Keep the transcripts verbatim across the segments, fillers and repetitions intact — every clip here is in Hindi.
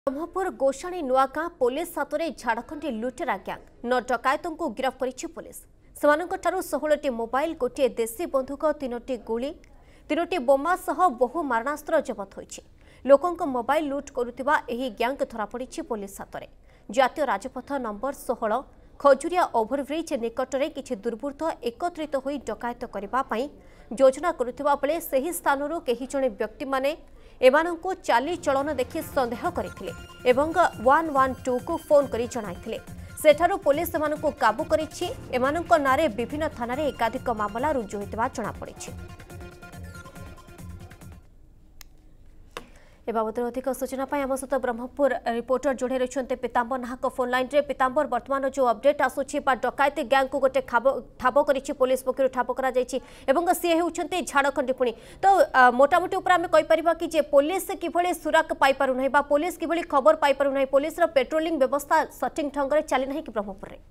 ब्रह्मपुर गोशाणी नुआगां पुलिस हाथ में झाड़खंडी लुटेरा ग्यांग नौ डकायतों को गिरफ्त करिछि पुलिस। सेमानंकठारु सोलह मोबाइल गोटे देशी बंधुक तीनोटी गुली तीनोटी बोमा सह बहु मारणास्त्र जबत होइछि। लोकंक मोबाइल लुट करुथिबा एही ग्यांग धरापड़िछि पुलिस हाथ में। जातीय राजपथ नंबर सोलह खजुरिया ओभरब्रिज निकटरे किछि दुर्बृत्त एकत्रित होई डकायत करिबा पई योजना करुथिबा बेले सेही स्थानरु केही जणे व्यक्ति माने एमानंको चाली चलन देखि संदेह करथिले एवं वन वन टू को फोन करी जणाइथिले। सेठारु पुलिस एमानंको काबू करिछि। एमानंको नारे विभिन्न थानारे एकाधिक मामला रुजु होइतबा जणा पड़िछि। ए बाबदर अधिक सूचना पाई आम सहित ब्रह्मपुर रिपोर्टर जोड़े रही पीतांबर नाहक फोन लाइन रे। पीतांबर वर्तमान जो अपडेट आसुछि बा डकायती गैंग को गोटे ठाब करिछि पुलिस पक्षरु ठाब करा जायछि एवं सी होउछन्ते झाड़खंडी पुणी तो मोटामोटी ऊपर आमे कहि परिबा कि जे पुलिस किभଳି सुरक्षा पाई पारु नै बा पुलिस किभଳି खबर पाई पारु नै पुलिस रो पेट्रोलिंग व्यवस्था सटिंग ढंग रे चली नै कि ब्रह्मपुर रे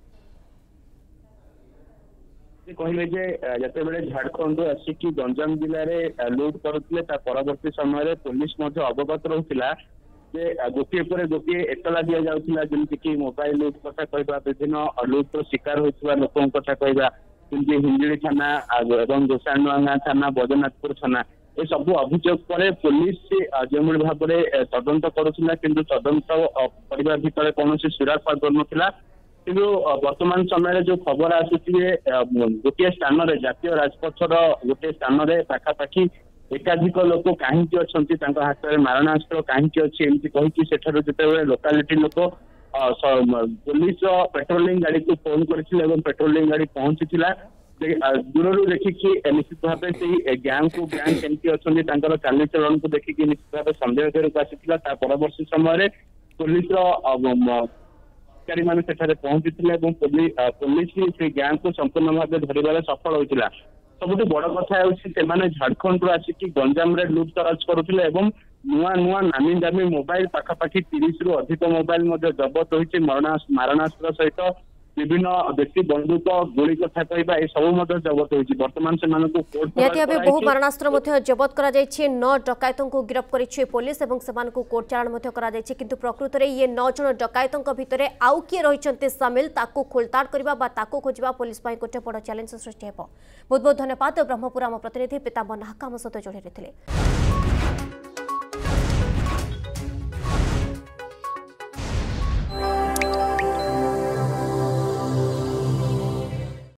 कहले जे जते बेले झारखंड आसिकी गंजाम जिले में लुट करुले परवर्ती समय पुलिस अवगत रहा जे गोटे पर गोटे एतला दि जाऊला जमीक मोबाइल लुट कथा कहवा विभिन्न लुट शिकार होता लोकों कथा कहवा जमी हिंजिड़ी थाना एवं गोसाणुआगां थाना बजनाथपुर थाना ये सब अभियोग पर पुलिस जो भाव में तदंत करुला किंतु तदंत करने भितर कौन सुराग पाई ना किंतु वर्तमान समय जो खबर आसूची गोटे स्थान जातीय राजपथर गोटे स्थान पाखापाखि एकाधिक लोक कहीं अच्छा हाथ में मारणास्त्र कहीं अच्छी एमती कही से लोकालिटी लोक पुलिस पेट्रोलिंग गाड़ी को फोन कर पेट्रोलिंग गाड़ी पहुंची दूर देखिकी निश्चित भाव से गैंग को गैंग केमती अच्छा चालीचलन को देखिकी निश्चित भाव सन्देह करके आसाला परवर्ती समय पुलिस अधिकारी मैंने पहुंची पुलिस से गैंग को संपूर्ण भाव धरवे सफल होता। सबुठ बड़ कथा है झारखंड आसिकी गंजाम रे लुट तराज करुले नुआ नुआ नामी दामी मोबाइल पाखापाखि तीस रु अधिक मोबाइल जबत होती मारणास्त्र सहित विभिन्न देशी बंदूक गुली कथा कहवा ये सब जबत होती। बर्तमान से बहु मारणास्त्र जबत कर नौ डकायतों को गिरफ्त कर पुलिस और से कोर्ट चालाण किंतु प्रकृत में ये नौ जन डकायतों भितर आउ किए रही सामिल ताकू खोलताड़ करने खोजा पुलिस गोटे बड़ चैलेंज सृष्टि हो। बहुत बहुत धन्यवाद। ब्रह्मपुर आम प्रतिनिधि पीतांबर नाहक आम सहित जोड़ी रही।